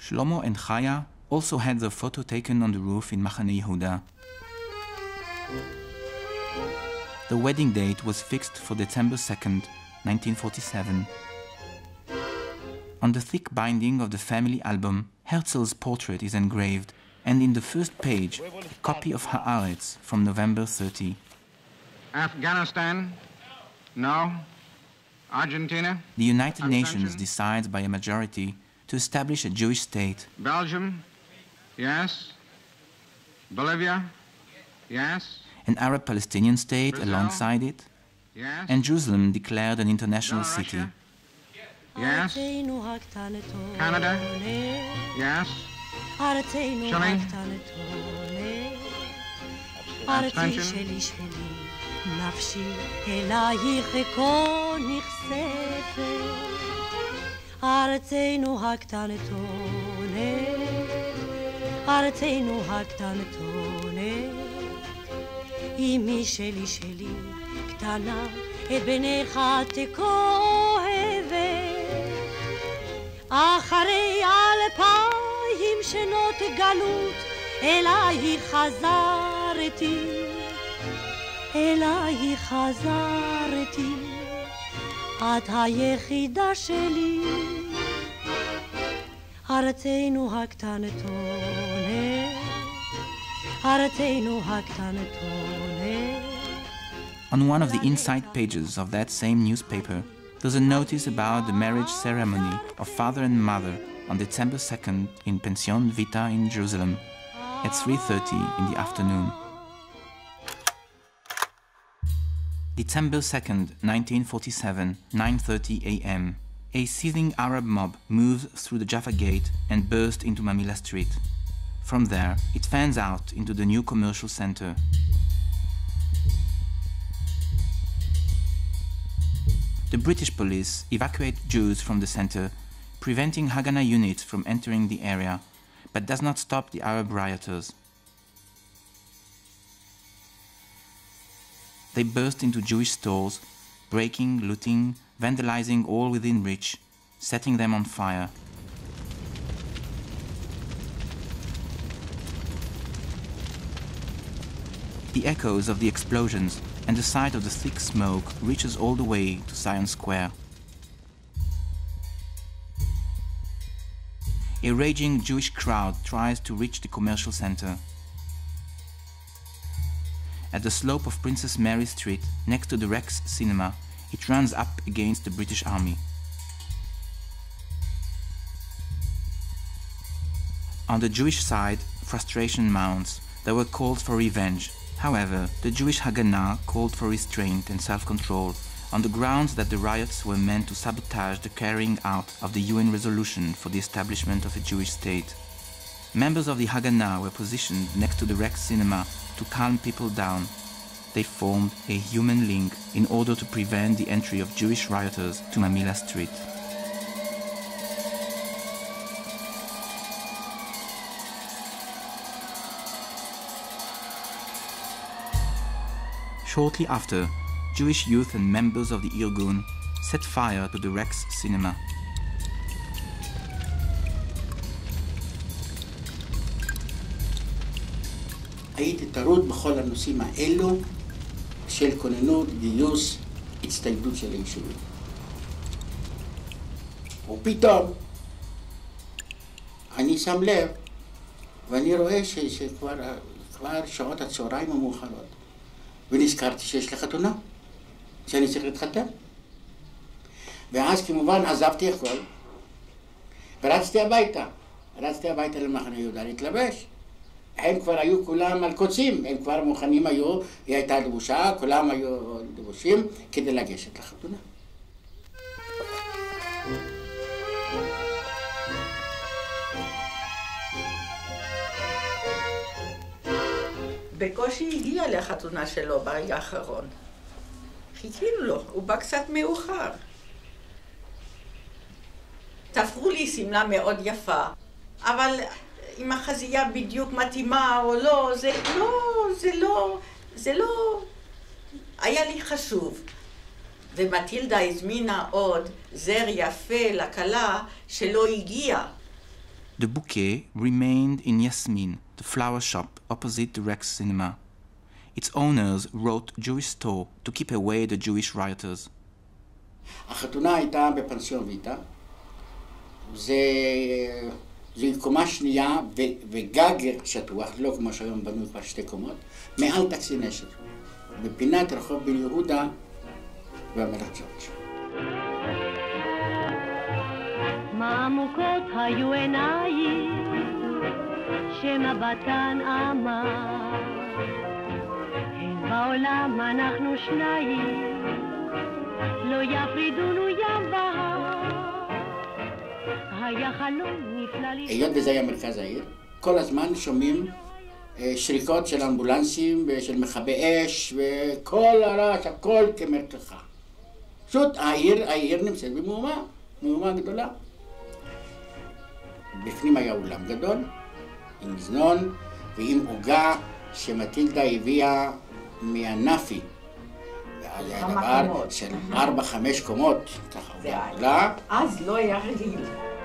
Shlomo and Haya also had their photo taken on the roof in Machane Yehuda. The wedding date was fixed for December 2nd, 1947. On the thick binding of the family album, Herzl's portrait is engraved, and in the first page, a copy of Haaretz from November 30. Afghanistan? No. Argentina? The United Nations decides by a majority to establish a Jewish state. Belgium? Yes. Bolivia? Yes. An Arab-Palestinian state Brazil? alongside it, Yes. and Jerusalem declared an international city. Yes. Canada? Yes. Chile? Abstention? נפשי אלייך כה נכספת, ארצנו הקטנטונת, ארצנו הקטנטונת, אמי שלי שלי קטנה, את בניך תכואבת, אחרי 2000 שנות גלות, אלייך חזרתי, אלייך חזרתי, את היחידה שלי, ארצנו הקטנטונת, ארצנו הקטנטונת. On one of the inside pages of that same newspaper, there's a notice about the marriage ceremony of father and mother on December 2nd in Pension Vita in Jerusalem at 3:30 in the afternoon. December 2nd, 1947, 9:30 a.m. A seething Arab mob moves through the Jaffa Gate and bursts into Mamila Street. From there, it fans out into the new commercial center. The British police evacuate Jews from the center, preventing Haganah units from entering the area, but does not stop the Arab rioters. They burst into Jewish stores, breaking, looting, vandalizing all within reach, setting them on fire. The echoes of the explosions and the sight of the thick smoke reaches all the way to Zion Square. A raging Jewish crowd tries to reach the commercial center. At the slope of Princess Mary Street, next to the Rex Cinema, it runs up against the British Army. On the Jewish side, frustration mounts. There were calls for revenge. However, the Jewish Haganah called for restraint and self-control on the grounds that the riots were meant to sabotage the carrying out of the UN resolution for the establishment of a Jewish state. Members of the Haganah were positioned next to the Rex Cinema to calm people down. They formed a human link in order to prevent the entry of Jewish rioters to Mamila Street. Shortly after, Jewish youth and members of the Irgun set fire to the Rex Cinema. הייתי טרוד בכל הנושאים האלו של כוננות, גיוס, הצטיידות של היישובים. ופתאום אני שם לב ואני רואה שכבר שעות הצהריים המאוחרות, ונזכרתי שיש לי חתונה, שאני צריך להתחתן. ואז כמובן עזבתי הכל ורצתי הביתה. רצתי הביתה למחנה יהודה להתלבש. הם כבר היו כולם על קוצים, הם כבר מוכנים היו, היא הייתה לבושה, כולם היו לבושים כדי לגשת לחתונה. בקושי הגיע לחתונה שלו ברגע האחרון. חיכינו לו, הוא בא קצת מאוחר. תפרו לי שמלה מאוד יפה, אבל אם החזייה בדיוק מתאימה או לא, זה לא היה לי חשוב. ומטילדה הזמינה עוד זר יפה לכלה שלא הגיע. The bouquet remained in Yasmin, the flower shop opposite the Rex Cinema. Its owners wrote Jewish store to keep away the Jewish rioters. החתונה הייתה בפנסיון ויטה. זה קומה שנייה וגג שטוח, לא כמו שהיום בנו כבר 2 קומות, מעל טקסי נשר, בפינת רחוב בן יהודה והמלך ג'ורג'. מה עמוקות היו עיניים שמבטן אמר, הן בעולם אנחנו שניים, לא יפרידונו ים והר, היה חלום נפלא לי. היות וזה היה מרכז העיר, כל הזמן שומעים שריקות של אמבולנסים ושל מכבי אש וכל הרעש, הכל כמרקחה. פשוט העיר נמצאת במהומה גדולה. בפנים היה אולם גדול, עם מזנון ועם עוגה שמטילדה הביאה מהנפי. ואז היה דבר של 4-5 קומות, ככה עוגה גדולה. אז לא היה רגיל.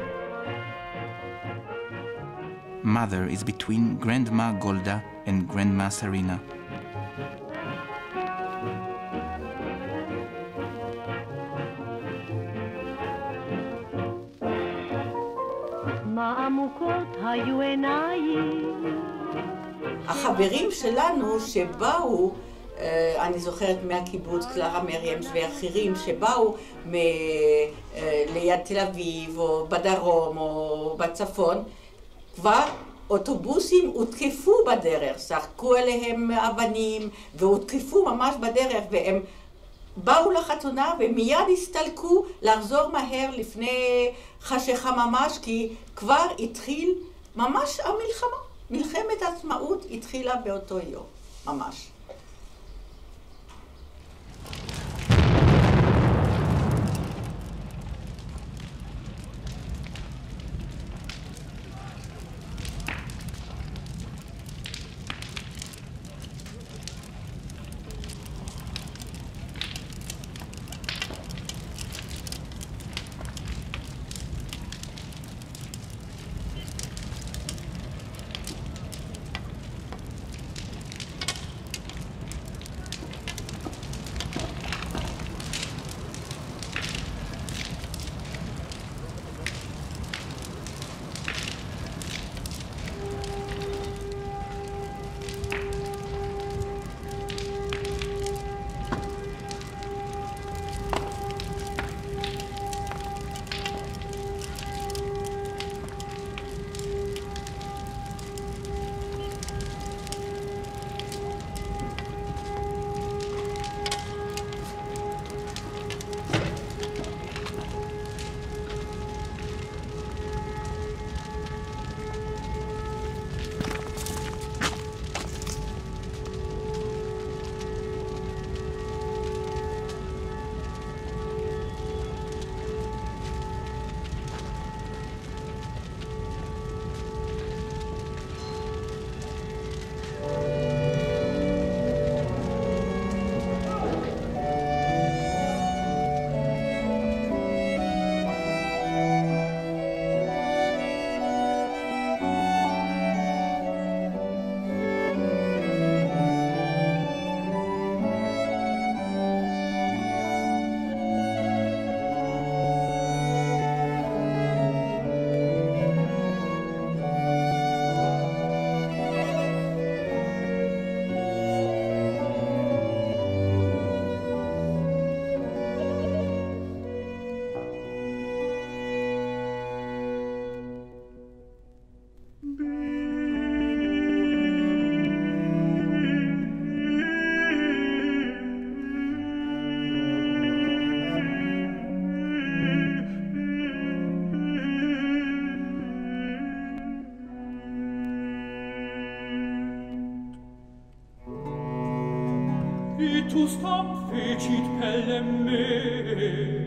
Mother is between Grandma Golda and Grandma Sarina. מה עמוקות היו עיניים. החברים שלנו שבאו, אני זוכרת מהקיבוץ, קלרה מריאמס ואחרים שבאו ליד תל אביב או בדרום או בצפון, כבר אוטובוסים הותקפו בדרך, שחקו אליהם אבנים והותקפו ממש בדרך, והם באו לחתונה ומיד הסתלקו לחזור מהר לפני חשיכה ממש, כי כבר התחיל ממש המלחמה. מלחמת העצמאות התחילה באותו יום, ממש. Tu stam fecit pelle me